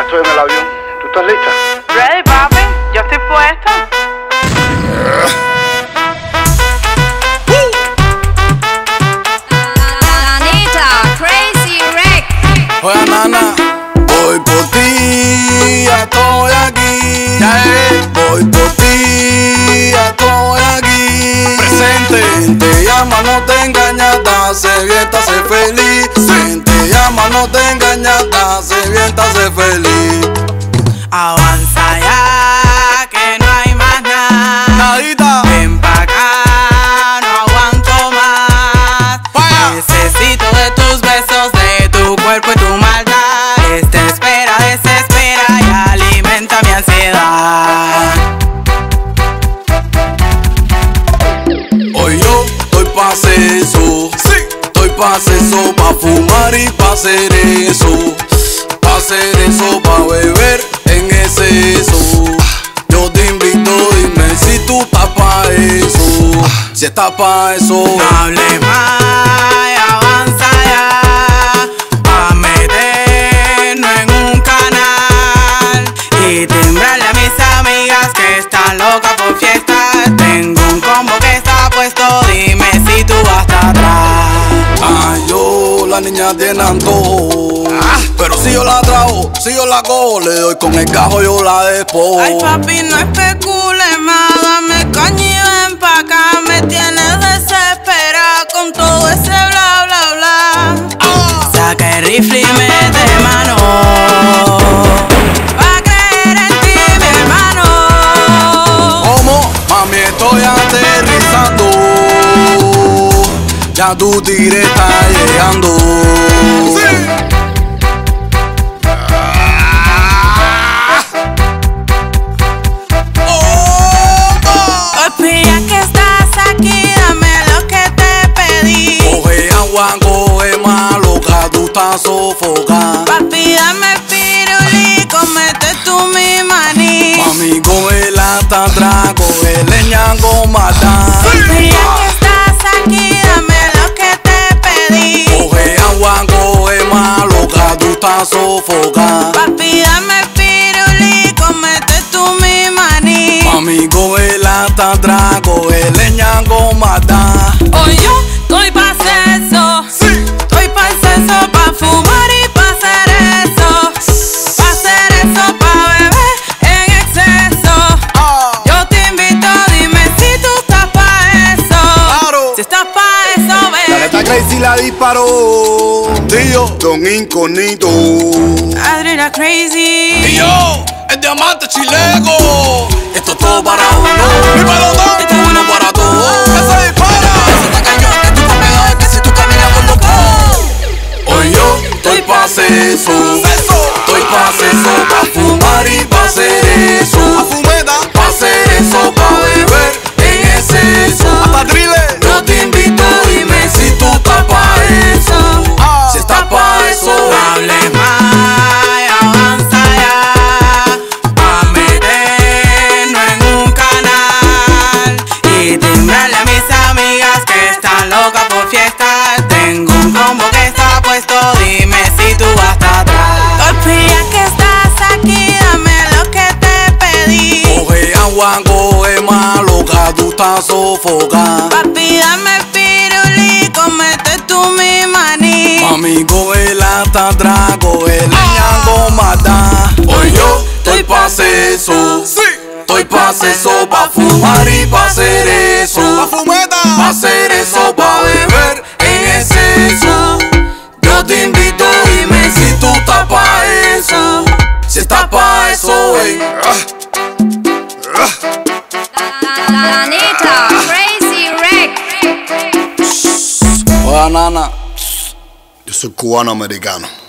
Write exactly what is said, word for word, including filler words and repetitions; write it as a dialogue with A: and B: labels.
A: estoy en el avión. ¿Tú estás lista?
B: Ready, papi. Yo estoy puesta.
C: Oye, nana, voy por ti, ya estoy aquí. Ya llegué. Voy por ti, ya estoy aquí. Presente. Te llama, no te engañas, sé bien, te hace feliz. Sí. Te llama, no te engañas, sé bien, te hace feliz.
D: Avanza ya, que no hay más nada.
C: Nadita.
D: Ven pa' acá, no aguanto más.
C: Vaya.
D: Necesito de tus besos, de tu cuerpo y tu maldad. Esta espera desespera y alimenta mi ansiedad.
C: Hoy yo estoy pa' hacer eso. Sí. Estoy pa' hacer eso, pa' fumar y pa' hacer eso. Pa' hacer eso, pa' beber en exceso. Yo te invito, dime si tú estás pa' eso. Si estás pa' eso.
D: No hables más, avanza ya, pa' meternos en un canal y timbrarle a mis amigas que están locas por fiesta. Tengo un combo que está puesto, dime si tú vas hasta atrás.
C: Ay, yo, la niña tiene antojo. Ah, pero si yo la trago, si yo la cojo, le doy con el cajo, yo la despojo.
D: Ay, papi, no especules más, dame caña y ven pa' acá. Me tienes desesperada con todo ese bla, bla, bla.
C: Ah.
D: Saca el rifle y mete mano, pa' creer en ti, mi hermano.
C: ¿Cómo? Mami, estoy aterrizando. Ya tu tigre está llegando. Sí. Coge más loca, tú estás sofocada.
D: Papi, dame pirulí, comete tú mi maní.
C: Mami, coge la tatra, coge leña con mata.
D: Papi, ya que estás aquí, dame lo que te pedí.
C: Coge agua, coge más loca, tú estás sofocada.
D: Papi, dame pirulí, comete tú mi maní.
C: Mami, coge la tatra, coge leña con mata.
D: Hoy yo estoy pa' hacer eso. Estoy pa' hacer eso, pa' fumar y pa' hacer eso. Pa' hacer eso, pa' beber en exceso.
C: Ah.
D: Yo te invito, dime si tú estás pa' eso.
C: Claro.
D: Si estás pa' eso, ven.
A: La neta Crazy la disparó.
C: Tío,
A: Don Incognito.
D: Adriana Crazy.
C: y yo, el diamante chilego. Esto es todo para uno y para los dos. Esto es uno para todos. Que se dispara. Eso está cañón, que tú estás peor, que si tú caminas por loco. Hoy yo estoy pa' hacer eso. Estoy pa' hacer eso, pa' fumar y pa' hacer eso. Pa' hacer eso, pa' beber en exceso. Hasta thriller. Yo te invito, dime si tú estás pa' eso. Si estás pa' eso.
D: No hables más, avanza ya, pa' meternos en un canal y timbrarle a mis amigas que están locas por fiesta. Tengo un combo que está puesto, dime si tú vas hasta atrás. Papi, ya que estás aquí, dame lo que te pedí.
C: Coge agua, coge más loca, tú estás sofocada.
D: Papi, dame pirulí, comete tú mi maní.
C: Mami, coge la tatra, coge leña con mata. Hoy yo estoy pa' hacer eso. Estoy pa' hacer eso, pa' fumar y pa' hacer eso. Pa' hacer eso, pa' beber en exceso. Yo te invito, dime si tú estás pa' eso. Si estás pa' eso, ven.
E: La Anita, Crazy Rick.
C: Oye, nana,
A: Yo soy cubano-americano.